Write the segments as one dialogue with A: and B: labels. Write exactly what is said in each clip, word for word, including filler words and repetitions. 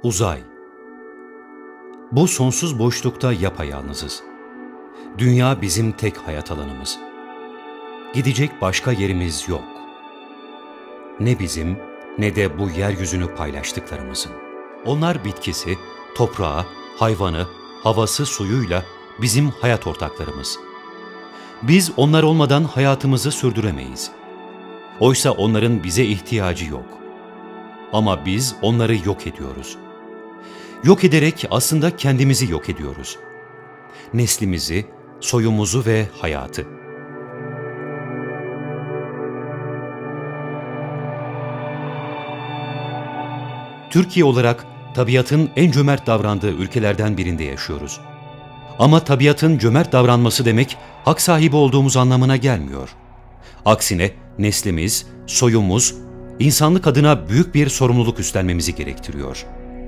A: Uzay. Bu sonsuz boşlukta yapayalnızız. Dünya bizim tek hayat alanımız. Gidecek başka yerimiz yok. Ne bizim ne de bu yeryüzünü paylaştıklarımızın. Onlar bitkisi, toprağı, hayvanı, havası, suyuyla bizim hayat ortaklarımız. Biz onlar olmadan hayatımızı sürdüremeyiz. Oysa onların bize ihtiyacı yok. Ama biz onları yok ediyoruz. Yok ederek aslında kendimizi yok ediyoruz. Neslimizi, soyumuzu ve hayatı. Türkiye olarak tabiatın en cömert davrandığı ülkelerden birinde yaşıyoruz. Ama tabiatın cömert davranması demek, hak sahibi olduğumuz anlamına gelmiyor. Aksine neslimiz, soyumuz, insanlık adına büyük bir sorumluluk üstlenmemizi gerektiriyor.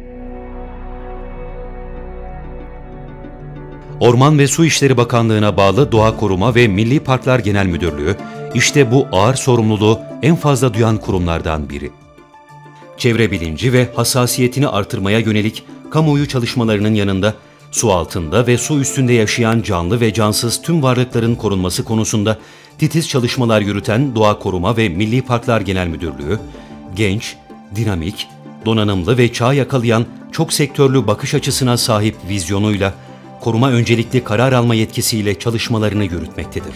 A: Orman ve Su İşleri Bakanlığı'na bağlı Doğa Koruma ve Milli Parklar Genel Müdürlüğü, işte bu ağır sorumluluğu en fazla duyan kurumlardan biri. Çevre bilinci ve hassasiyetini artırmaya yönelik kamuoyu çalışmalarının yanında, su altında ve su üstünde yaşayan canlı ve cansız tüm varlıkların korunması konusunda titiz çalışmalar yürüten Doğa Koruma ve Milli Parklar Genel Müdürlüğü, genç, dinamik, donanımlı ve çağ yakalayan çok sektörlü bakış açısına sahip vizyonuyla, koruma öncelikli karar alma yetkisiyle çalışmalarını yürütmektedir.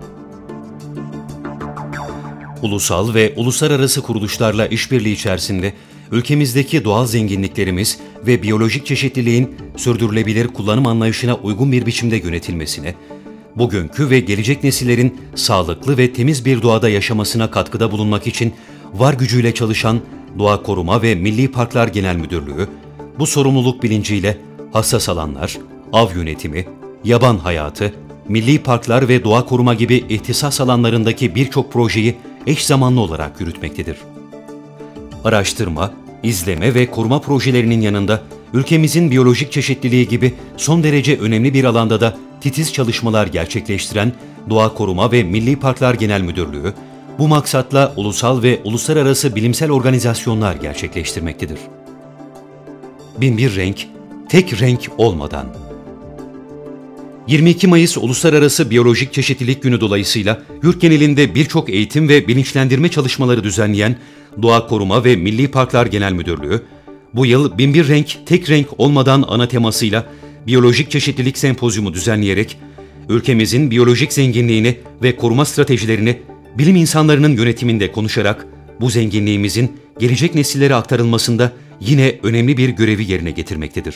A: Ulusal ve uluslararası kuruluşlarla işbirliği içerisinde ülkemizdeki doğal zenginliklerimiz ve biyolojik çeşitliliğin sürdürülebilir kullanım anlayışına uygun bir biçimde yönetilmesine, bugünkü ve gelecek nesillerin sağlıklı ve temiz bir doğada yaşamasına katkıda bulunmak için var gücüyle çalışan Doğa Koruma ve Milli Parklar Genel Müdürlüğü, bu sorumluluk bilinciyle hassas alanlar, av yönetimi, yaban hayatı, milli parklar ve doğa koruma gibi ihtisas alanlarındaki birçok projeyi eş zamanlı olarak yürütmektedir. Araştırma, izleme ve koruma projelerinin yanında ülkemizin biyolojik çeşitliliği gibi son derece önemli bir alanda da titiz çalışmalar gerçekleştiren Doğa Koruma ve Milli Parklar Genel Müdürlüğü, bu maksatla ulusal ve uluslararası bilimsel organizasyonlar gerçekleştirmektedir. Bin bir renk, tek renk olmadan. yirmi iki Mayıs Uluslararası Biyolojik Çeşitlilik Günü dolayısıyla yurt genelinde birçok eğitim ve bilinçlendirme çalışmaları düzenleyen Doğa Koruma ve Milli Parklar Genel Müdürlüğü, bu yıl bin bir renk tek renk olmadan ana temasıyla biyolojik çeşitlilik sempozyumu düzenleyerek ülkemizin biyolojik zenginliğini ve koruma stratejilerini bilim insanlarının yönetiminde konuşarak bu zenginliğimizin gelecek nesillere aktarılmasında yine önemli bir görevi yerine getirmektedir.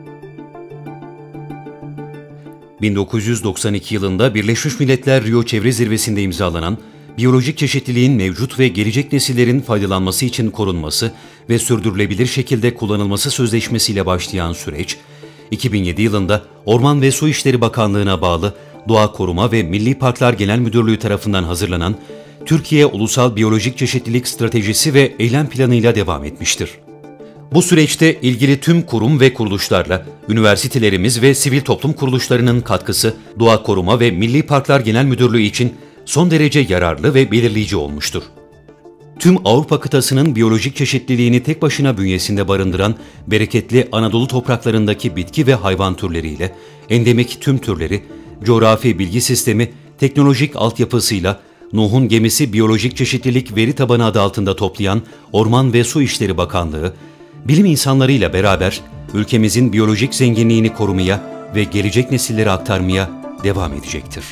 A: bin dokuz yüz doksan iki yılında Birleşmiş Milletler Rio Çevre Zirvesi'nde imzalanan, biyolojik çeşitliliğin mevcut ve gelecek nesillerin faydalanması için korunması ve sürdürülebilir şekilde kullanılması sözleşmesiyle başlayan süreç, iki bin yedi yılında Orman ve Su İşleri Bakanlığı'na bağlı Doğa Koruma ve Milli Parklar Genel Müdürlüğü tarafından hazırlanan Türkiye Ulusal Biyolojik Çeşitlilik Stratejisi ve Eylem Planı'yla devam etmiştir. Bu süreçte ilgili tüm kurum ve kuruluşlarla, üniversitelerimiz ve sivil toplum kuruluşlarının katkısı Doğa Koruma ve Milli Parklar Genel Müdürlüğü için son derece yararlı ve belirleyici olmuştur. Tüm Avrupa kıtasının biyolojik çeşitliliğini tek başına bünyesinde barındıran bereketli Anadolu topraklarındaki bitki ve hayvan türleriyle, endemik tüm türleri, coğrafi bilgi sistemi, teknolojik altyapısıyla, Nuh'un gemisi biyolojik çeşitlilik veri tabanı adı altında toplayan Orman ve Su İşleri Bakanlığı, bilim insanlarıyla beraber ülkemizin biyolojik zenginliğini korumaya ve gelecek nesillere aktarmaya devam edecektir.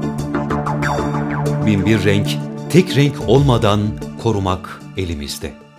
A: Bin bir renk, tek renk olmadan korumak elimizde.